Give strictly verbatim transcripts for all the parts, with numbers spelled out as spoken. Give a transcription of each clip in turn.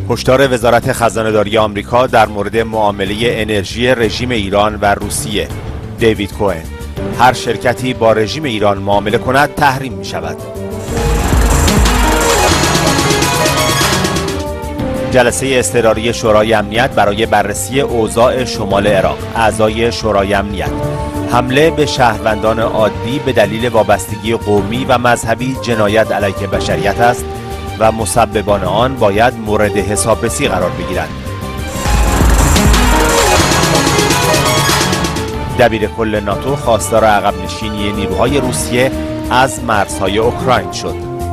هشدار وزارت خزانه‌داری آمریکا در مورد معامله انرژی رژیم ایران و روسیه. دیوید کوهن: هر شرکتی با رژیم ایران معامله کند تحریم می شود. جلسه اضطراری شورای امنیت برای بررسی اوضاع شمال عراق. اعضای شورای امنیت: حمله به شهروندان عادی به دلیل وابستگی قومی و مذهبی جنایت علیه بشریت است و مسببان آن باید مورد حسابرسی قرار بگیرند. دبیر کل ناتو خواستار عقب نشینی نیروهای روسیه از مرزهای اوکراین شد.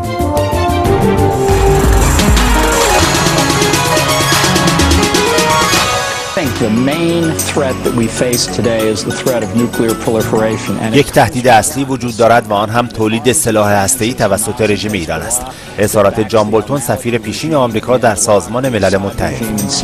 یک تهدید اصلی وجود دارد و آن هم تولید سلاح هسته‌ای توسط رژیم ایران است. اظهارات جان بولتون سفیر پیشین آمریکا در سازمان ملل متحد.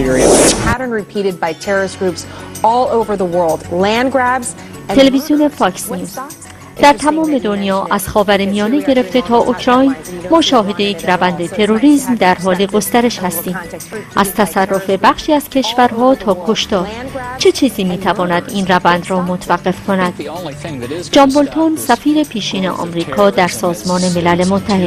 تلویزیون فاکس نیوز: در تمام دنیا از خاورمیانه گرفته تا اوکراین ما شاهد یک روند تروریسم در حال گسترش هستیم. از تصرف بخشی از کشورها تا کشتار. چه چیزی میتواند این روند را متوقف کند؟ جان بولتون سفیر پیشین آمریکا در سازمان ملل متحد: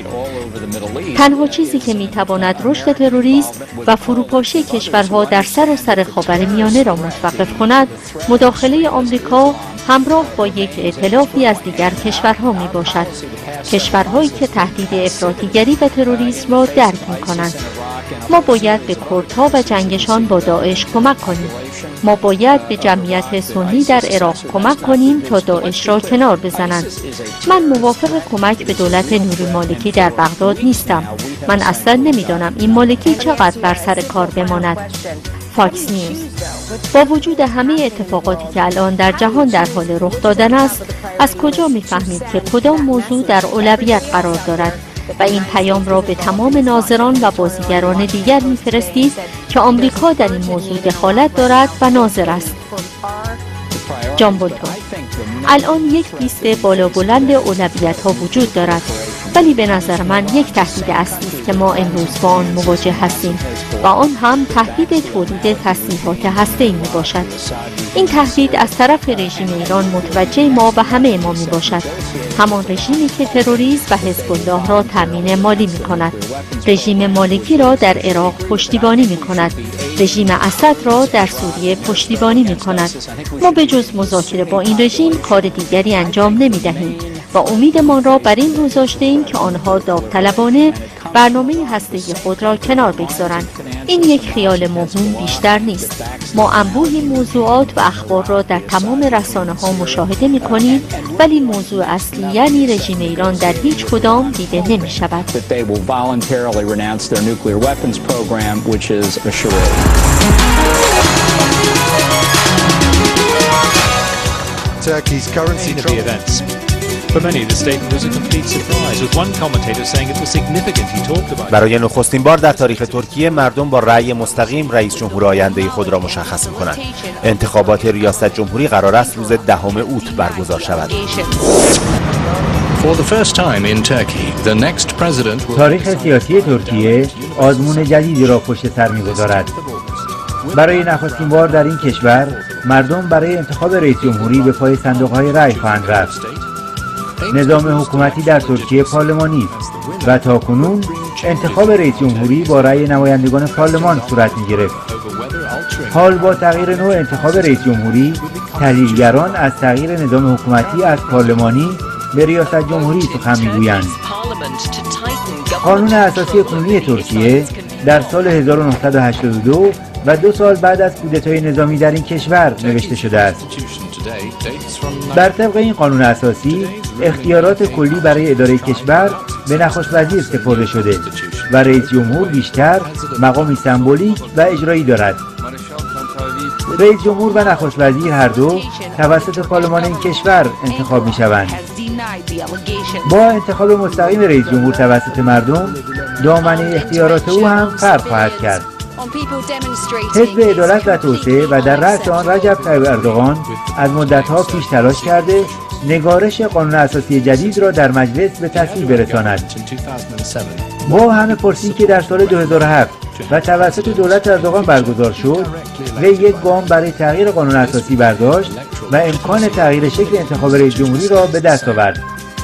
تنها چیزی که میتواند رشد تروریسم و فروپاشی کشورها در سراسر خاورمیانه را متوقف کند مداخله آمریکا همراه با یک ائتلافی از دیگر کشورها می باشد. کشورهایی که تهدید افراطیگری و تروریسم را درک می کنند. ما باید به کردها و جنگشان با داعش کمک کنیم. ما باید به جمعیت سنی در عراق کمک کنیم تا داعش را کنار بزنند. من موافق کمک به دولت نوری مالکی در بغداد نیستم. من اصلا نمیدانم این مالکی چقدر بر سر کار بماند. فاکس نیوز: با وجود همه اتفاقاتی که الان در جهان در حال رخ دادن است، از کجا می‌فهمید که کدام موضوع در اولویت قرار دارد و این پیام را به تمام ناظران و بازیگران دیگر می‌فرستید که آمریکا در این موضوع دخالت دارد و ناظر است؟ جان بولتون: الان یک لیست بالا بلند اولویت‌ها وجود دارد، ولی به نظر من یک تهدید اصلی است که ما امروز با آن مواجه هستیم و آن هم تهدید تولید تسلیحات هسته‌ای می باشد. این تهدید از طرف رژیم ایران متوجه ما و همه ما می باشد. همان رژیمی که تروریسم و حزب الله را تامین مالی می کند. رژیم مالکی را در عراق پشتیبانی می کند. رژیم اسد را در سوریه پشتیبانی می کند. ما به جز مذاکره با این رژیم کار دیگری انجام نمی دهیم و امیدمان را بر این گذاشته ایم که آنها داوطلبانه برنامه هسته‌ای خود را کنار بگذارند. این یک خیال موهوم بیشتر نیست. ما انبوهی موضوعات و اخبار را در تمام رسانه‌ها مشاهده می‌کنیم، ولی موضوع اصلی یعنی رژیم ایران در هیچ کدام دیده نمی‌شود. Turkey's currency events. For many, the statement was a complete surprise, with one commentator saying it was significant. He talked about. برای نخستین بار در تاریخ ترکیه مردم با رأی مستقیم رئیس جمهور آینده خود را مشخص می‌کنند. انتخابات ریاست جمهوری قرار است روز دهم اوت برگزار شود. For the first time in Turkey, the next president. تاریخ سیاسی ترکیه آزمون جدیدی را پشت سر می‌گذارد. برای نخستین بار در این کشور مردم برای انتخاب رئیس جمهوری به پای صندوق‌های رأی خواهند رفت. نظام حکومتی در ترکیه پارلمانی است و تاکنون انتخاب رئیس جمهوری با رأی نمایندگان پارلمان صورت می‌گرفت. حال با تغییر نوع انتخاب رئیس جمهوری، تحلیلگران از تغییر نظام حکومتی از پارلمانی به ریاست جمهوری سخن می‌گویند. قانون اساسی کنونی ترکیه در سال هزار و نهصد و هشتاد و دو و دو سال بعد از کودتای نظامی در این کشور نوشته شده است. بر طبق این قانون اساسی اختیارات کلی برای اداره کشور به نخست وزیر سپرده شده و رئیس جمهور بیشتر مقامی سمبولیک و اجرایی دارد. رئیس جمهور و نخست وزیر هر دو توسط پارلمان این کشور انتخاب می شوند. با انتخاب مستقیم رئیس جمهور توسط مردم، دامنه اختیارات او هم فرق خواهد کرد. حزب عدالت و توسعه و در رأس آن رجب طیب اردوغان از مدت‌ها پیش تلاش کرده نگارش قانون اساسی جدید را در مجلس به تصویب برساند. ما همه پرسیم که در سال دو هزار و هفت و توسط دولت اردوغان برگزار شد، وی یک گام برای تغییر قانون اساسی برداشت و امکان تغییر شکل انتخاب رئیس جمهوری را به دست آورد.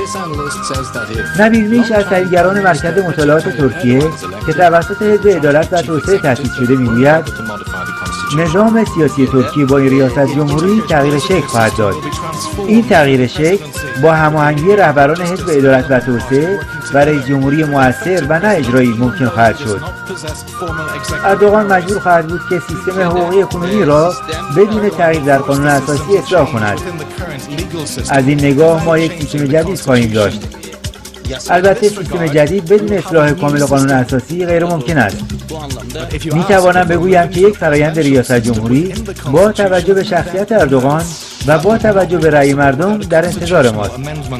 نبیل میش از تحلیلگران مرکز مطالعات ترکیه که توسط حزب عدالت و توسعه تأسیس شده میگوید نظام سیاسی ترکیه با این ریاست جمهوری تغییر شکل خواهد داد. این تغییر شکل با هماهنگی رهبران حزب عدالت و توسعه و رئیس جمهوری مؤثر و نه اجرایی ممکن خواهد شد. اردوغان مجبور خواهد بود که سیستم حقوقی کنونی را بدون تغییر در قانون اساسی اصلاح کند. از این نگاه ما یک سیستم جدید خواهیم داشت. البته سیستم جدید بدون اصلاح کامل قانون اساسی غیر ممکن است. می توانم بگویم که یک فرایند ریاست جمهوری با توجه به شخصیت اردوغان و با توجه به رأی مردم در انتظار ماست.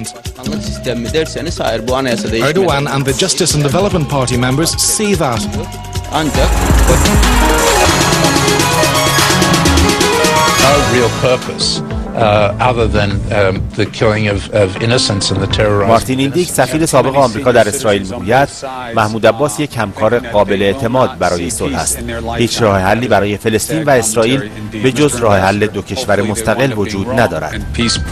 Erdogan and the Justice and Development Party members see that. No real purpose uh, other than um, the killing of, of innocents and the terrorizing. مارتین ایندیک سفیر سابق آمریکا در اسرائیل میگوید محمود عباس یک همکار قابل اعتماد برای صلح است. هیچ راه حلی برای فلسطین و اسرائیل به جز راه حل دو کشور مستقل وجود ندارد.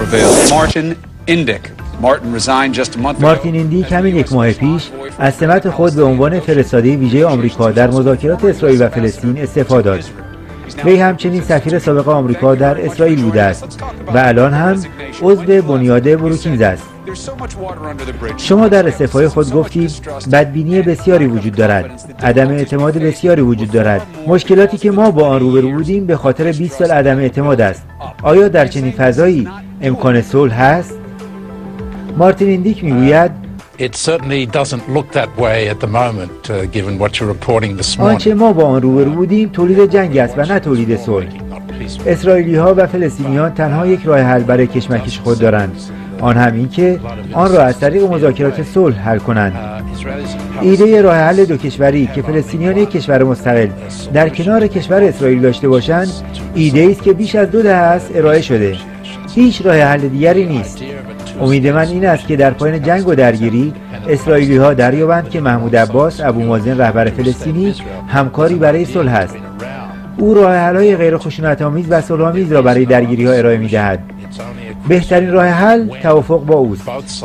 مارتین ایندیک همین یک ماه پیش از سمت خود به عنوان فرستاده ویژه آمریکا در مذاکرات اسرائیل و فلسطین استعفا داد. وی همچنین سفیر سابق آمریکا در اسرائیل بوده است و الان هم عضو بنیاد بروکینز است. شما در استعفای خود گفتید بدبینی بسیاری وجود دارد، عدم اعتماد بسیاری وجود دارد. مشکلاتی که ما با آن روبرو بودیم به خاطر بیست سال عدم اعتماد است. آیا در چنین فضایی امکان صلح هست؟ مارتین ایندیک میگوید It certainly doesn't look that way at the moment, uh, given what you're reporting this morning. آنچه ما با آن روبرو بودیم تولید جنگ است و نه تولید صلح. اسرائیلی ها و فلسطینیان تنها یک راه حل برای کشمکش خود دارند، آن هم این که آن را از طریق مذاکرات صلح حل کنند. ایده راه حل دو کشوری که فلسطینیان یک کشور مستقل در کنار کشور اسرائیل داشته باشند، ایده است که بیش از دو دهه است ارائه شده. هیچ راه حل دیگری نیست. امید من این است که در پایان جنگ و درگیری اسرائیلی ها دریابند که محمود عباس ابو مازن رهبر فلسطینی همکاری برای صلح است. او راه حل‌های غیر خشونت‌آمیز و صلح‌آمیز را برای درگیری‌ها ارائه می‌دهد. بهترین راه حل توافق با اوست.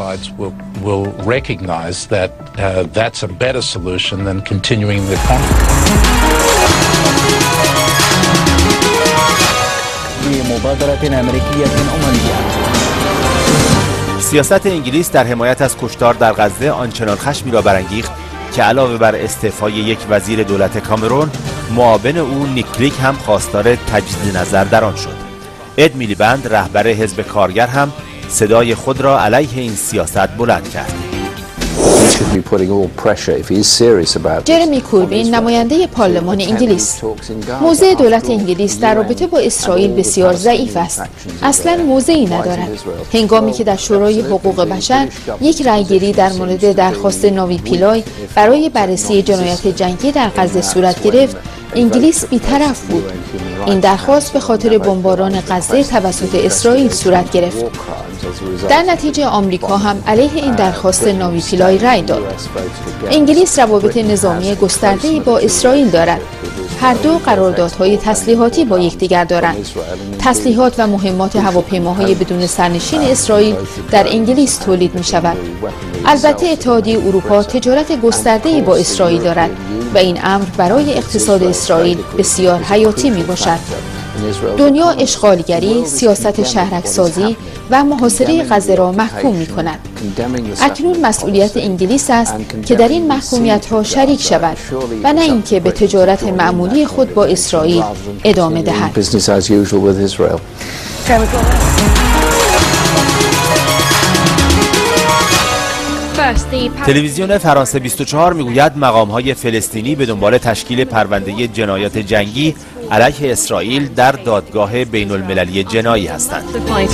سیاست انگلیس در حمایت از کشتار در غزه آنچنان خشمی را برانگیخت که علاوه بر استعفای یک وزیر دولت کامرون، معاون او نیک کلیگ هم خواستار تجدید نظر در آن شد. اد میلیبند رهبر حزب کارگر هم صدای خود را علیه این سیاست بلند کرد. جرمی کوربین نماینده پارلمان انگلیس: موضع دولت انگلیس در رابطه با اسرائیل بسیار ضعیف است. اصلا موضعی ندارد. هنگامی که در شورای حقوق بشر یک رأیگیری در مورد درخواست ناوی پیلای برای بررسی جنایت جنگی در غزه صورت گرفت، انگلیس بی‌طرف بود. این درخواست به خاطر بمباران غزه توسط اسرائیل صورت گرفت. در نتیجه آمریکا هم علیه این درخواست ناوی پیلای رأی داد. انگلیس روابط نظامی گسترده‌ای با اسرائیل دارد. هر دو قراردادهای تسلیحاتی با یکدیگر دارند. تسلیحات و مهمات هواپیماهای بدون سرنشین اسرائیل در انگلیس تولید می شود. البته اتحادیه اروپا تجارت گسترده‌ای با اسرائیل دارد و این امر برای اقتصاد اسرائیل بسیار حیاتی می باشد. دنیا اشغالگری، سیاست شهرک‌سازی و محاصره غزه را محکوم می کند. اکنون مسئولیت انگلیس است که در این محکومیت‌ها شریک شود و نه اینکه به تجارت معمولی خود با اسرائیل ادامه دهد. تلویزیون فرانسه بیست و چهار میگوید مقام‌های فلسطینی به دنبال تشکیل پرونده جنایات جنگی علیه اسرائیل در دادگاه بین المللی جنایی هستند.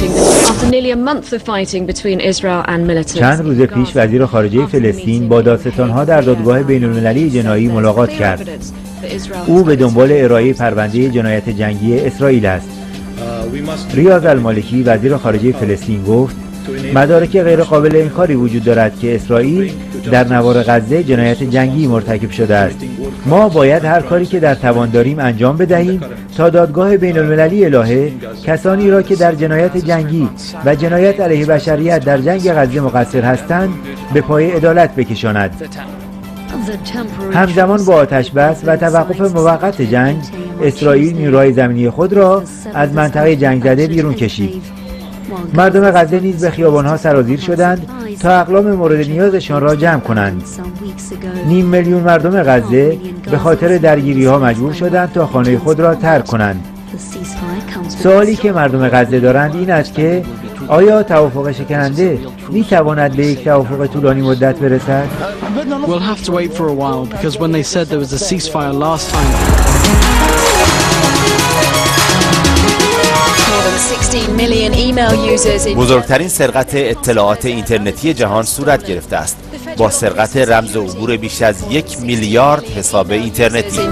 چند روز پیش وزیر خارجه فلسطین با دادستان‌ها در دادگاه بین المللی جنایی ملاقات کرد. او به دنبال ارائه پرونده جنایت جنگی اسرائیل است. ریاض المالکی وزیر خارجه فلسطین گفت مدارک غیرقابل انکاری وجود دارد که اسرائیل در نوار غزه جنایت جنگی مرتکب شده است. ما باید هر کاری که در توان داریم انجام بدهیم تا دادگاه بین المللی الهه کسانی را که در جنایت جنگی و جنایت علیه بشریت در جنگ غزه مقصر هستند به پای عدالت بکشاند. همزمان با آتش بس و توقف موقت جنگ، اسرائیل نیروهای زمینی خود را از منطقه جنگ زده بیرون کشید. مردم غزه نیز به خیابان‌ها سرازیر شدند تا اقلام مورد نیازشان را جمع کنند. نیم میلیون مردم غزه به خاطر درگیری‌ها مجبور شدند تا خانه خود را ترک کنند. سوالی که مردم غزه دارند این است که آیا توافق شکننده می تواند به یک توافق طولانی مدت برسد؟ We'll have to wait for a while because when they said there was a ceasefire last time. بزرگترین سرقت اطلاعات اینترنتی جهان صورت گرفته است با سرقت رمز عبور بیش از یک میلیارد حساب اینترنتی.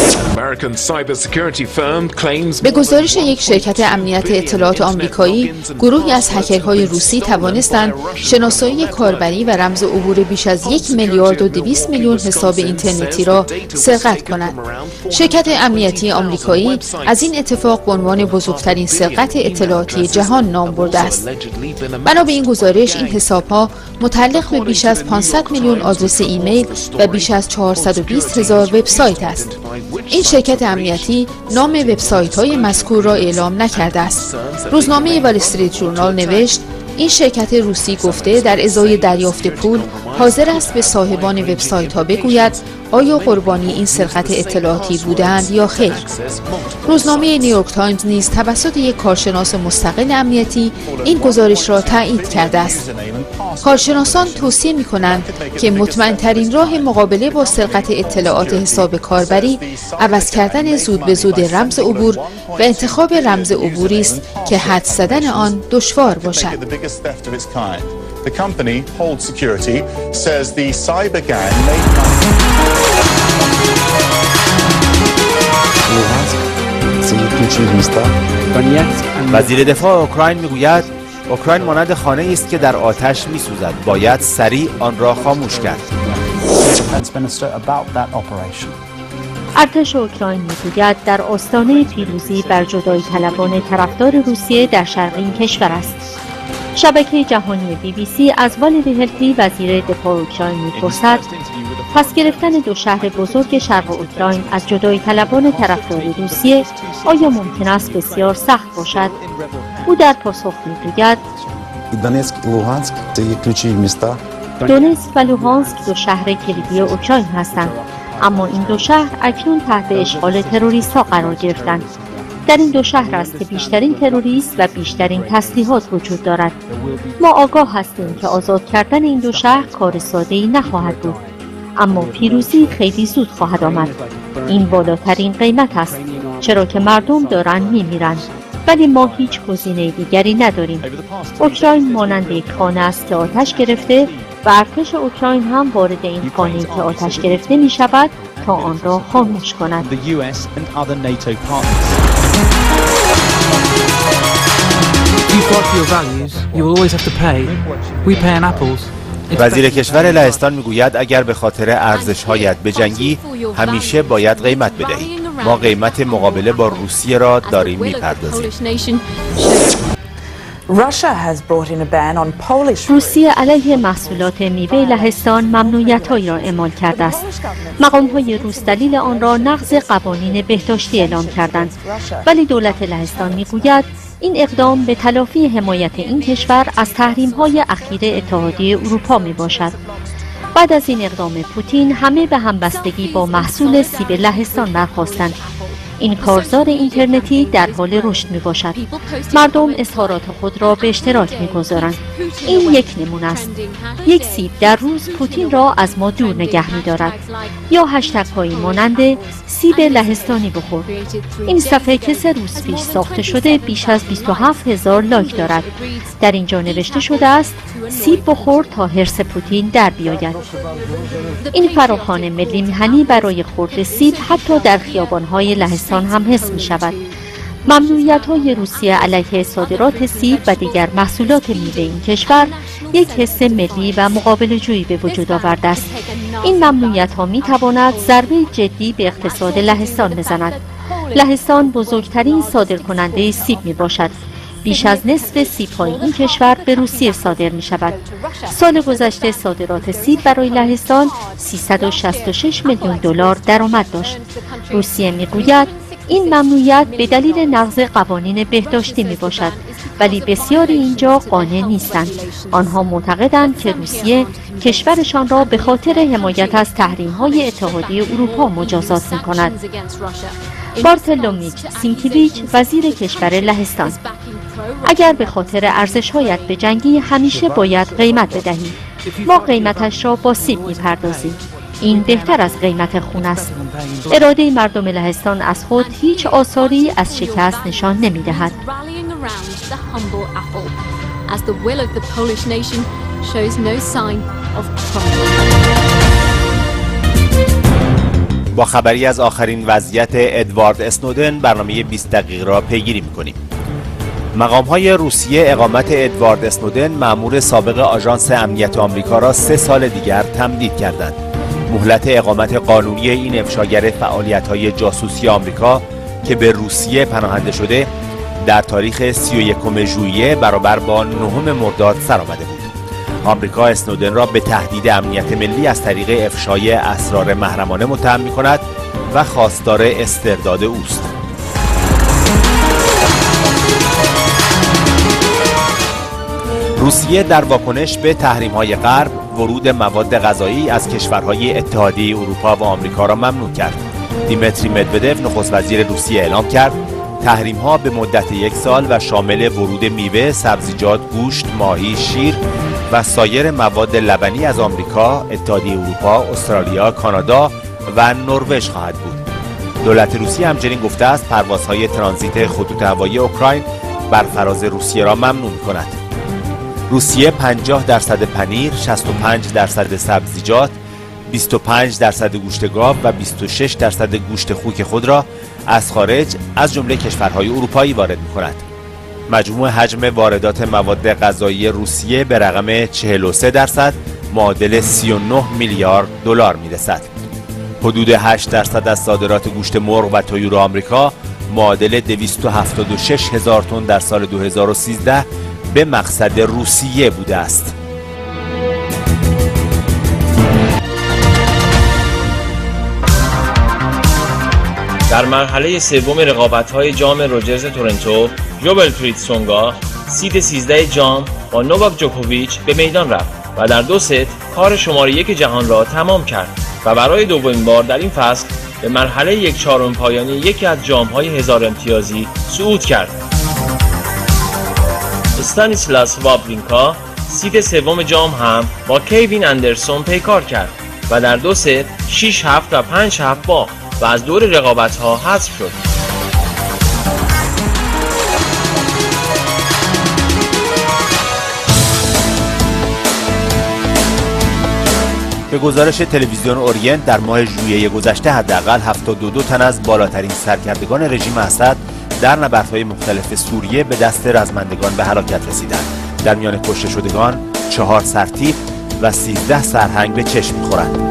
به گزارش یک شرکت امنیت اطلاعات آمریکایی، گروهی از هکرهای روسی توانستند شناسایی کاربری و رمز عبور بیش از یک میلیارد و دویست میلیون حساب اینترنتی را سرقت کنند. شرکت امنیتی آمریکایی از این اتفاق به عنوان بزرگترین سرقت اطلاعاتی جهان نام برده است. بنا به این گزارش، این حساب‌ها متعلق به بیش از پانصد میلیون آدرس ایمیل و بیش از چهارصد و بیست هزار وبسایت است. این شرکت امنیتی نام وبسایت‌های مذکور را اعلام نکرده است. روزنامه وال استریت ژورنال نوشت این شرکت روسی گفته در ازای دریافت پول حاضر است به صاحبان وبسایت‌ها بگوید آیا قربانی این سرقت اطلاعاتی بودند یا خیر. روزنامه نیویورک تایمز نیز توسط یک کارشناس مستقل امنیتی این گزارش را تایید کرده است. کارشناسان توصیه می‌کنند که مطمئن‌ترین راه مقابله با سرقت اطلاعات حساب کاربری عوض کردن زود به زود رمز عبور و انتخاب رمز عبوری است که حدس زدن آن دشوار باشد. The company, Hold Security, says the cyber gang made وزیر دفاع اوکراین میگوید اوکراین مانند خانه است که در آتش میسوزد، باید سریع آن را خاموش کرد. ارتش اوکراین میگوید در آستانه پیروزی بر جدایی طلبان طرفدار روسیه در شرق این کشور است. شبکه جهانی بی بی سی از والدی هلتی وزیر دفاع اوکراین میپرسد پس گرفتن دو شهر بزرگ شرق اوکراین از جدایی طلبان طرفدار روسیه آیا ممکن است بسیار سخت باشد؟ او در پاسخ میگوید دونتسک و لوهانسک دو شهر کلیدی اوکراین هستند، اما این دو شهر اکنون تحت اشغال تروریست‌ها قرار گرفتند. در این دو شهر است که بیشترین تروریست و بیشترین تسلیحات وجود دارد. ما آگاه هستیم که آزاد کردن این دو شهر کار ساده‌ای نخواهد بود، اما پیروزی خیلی زود خواهد آمد. این بالاترین قیمت است، چرا که مردم دارند می‌میرند، ولی ما هیچ گزینه دیگری نداریم. اوکراین مانند یک خانه است که آتش گرفته و ارتش اوکراین هم وارد این خانه‌ای که آتش گرفته می‌شود تا آن را خاموش کند. وزیر کشور لهستان میگوید اگر به خاطر ارزش‌هایت بجنگی همیشه باید قیمت بدهی. ما قیمت مقابله با روسیه را داریم میپردازیم. روسیه علیه محصولات میوه لهستان ممنوعیت‌هایی را اعمال کرده است. مقام‌های روس دلیل آن را نقض قوانین بهداشتی اعلام کردند، ولی دولت لهستان میگوید این اقدام به تلافی حمایت این کشور از تحریم‌های اخیر اتحادیه اروپا میباشد. بعد از این اقدام پوتین همه به همبستگی با محصول سیب لهستان برخاستند. این کارزار اینترنتی در حال رشد می باشد. مردم اظهارات خود را به اشتراک می گذارند. این یک نمونه است. یک سیب در روز پوتین را از ما دور نگه می دارد. یا هشتگ هایی مانند سیب لهستانی بخور. این صفحه که سه روز پیش ساخته شده بیش از بیست و هفت هزار لایک دارد. در اینجا نوشته شده است سیب بخور تا حرص پوتین در بیاید. این فراخوان ملی میهنی برای خورد سیب حتی در خیابان‌های لهستان هم حس می شود. ممنوعیت‌های روسیه علیه صادرات سیب و دیگر محصولات میوه این کشور یک حس ملی و مقابله‌جویی به وجود آورده است. این ممنوعیت‌ها می‌تواند ضربه جدی به اقتصاد لهستان بزند. لهستان بزرگترین صادرکننده سیب میباشد. بیش از نصف سیب‌های این کشور به روسیه صادر می شود. سال گذشته صادرات سیب برای لهستان سیصد و شصت و شش میلیون دلار درآمد داشت. روسیه میگوید این ممنوعیت به دلیل نقض قوانین بهداشتی می باشد، ولی بسیاری اینجا قانع نیستند. آنها معتقدند که روسیه کشورشان را به خاطر حمایت از تحریم‌های اتحادیه اروپا مجازات می‌کند. بارتلومیچ سینکیویچ وزیر کشور لهستان: اگر به خاطر ارزش‌هایت به جنگی همیشه باید قیمت بدهی. ما قیمتش را با سیب می‌پردازیم. این بهتر از قیمت خون است. اراده مردم لهستان از خود هیچ آثاری از شکست نشان نمی‌دهد. با خبری از آخرین وضعیت ادوارد اسنودن برنامه بیست دقیقه را پیگیری می‌کنیم. مقام‌های روسیه اقامت ادوارد اسنودن مأمور سابق آژانس امنیت آمریکا را سه سال دیگر تمدید کردند. مهلت اقامت قانونی این افشاگر فعالیت‌های جاسوسی آمریکا که به روسیه پناهنده شده در تاریخ سی و یکم ژوئیه برابر با نهم مرداد سر آمده بود. آمریکا اسنودن را به تهدید امنیت ملی از طریق افشای اسرار محرمانه متهم می‌کند و خواستار استرداد اوست. روسیه در واکنش به تحریم‌های غرب ورود مواد غذایی از کشورهای اتحادیه اروپا و آمریکا را ممنوع کرد. دیمتری مدودف نخست وزیر روسیه اعلام کرد تحریم‌ها به مدت یک سال و شامل ورود میوه، سبزیجات، گوشت، ماهی، شیر و سایر مواد لبنی از آمریکا، اتحادیه اروپا، استرالیا، کانادا و نروژ خواهد بود. دولت روسیه همچنین گفته است پروازهای ترانزیت خطوط هوایی اوکراین بر فراز روسیه را ممنوع می‌کند. روسیه پنجاه درصد پنیر، شصت و پنج درصد سبزیجات، بیست و پنج درصد گوشت گاو و بیست و شش درصد گوشت خوک خود را از خارج از جمله کشورهای اروپایی وارد می‌کند. مجموع حجم واردات مواد غذایی روسیه به رقم چهل و سه درصد معادل سی و نه میلیارد دلار میرسد. حدود هشت درصد از صادرات گوشت مرغ و طیور آمریکا معادل دویست و هفتاد و شش هزار تن در سال دو هزار و سیزده به مقصد روسیه بوده است. در مرحله سوم رقابت‌های جام روجرز تورنتو، ویلفریډ سونگا سید سیزده جام با نوواک جوکوویچ به میدان رفت و در دو ست کار شماره یک جهان را تمام کرد و برای دومین بار در این فصل به مرحله یک چهارم پایانی یکی از جام‌های هزار امتیازی صعود کرد. استانیسلاس واورینکا سید سوم جام هم با کیوین اندرسون پیکار کرد و در دو ست شش هفت و پنج هفت باخت و از دور رقابت‌ها حذف شد. به گزارش تلویزیون اورینت در ماه ژوئیه گذشته حداقل هفتاد و دو تن از بالاترین سرکردگان رژیم اسد در نبردهای مختلف سوریه به دست رزمندگان به هلاکت رسیدند. در میان کشته شدگان چهار سرتیپ و سیزده سرهنگ به چشم می‌خورند.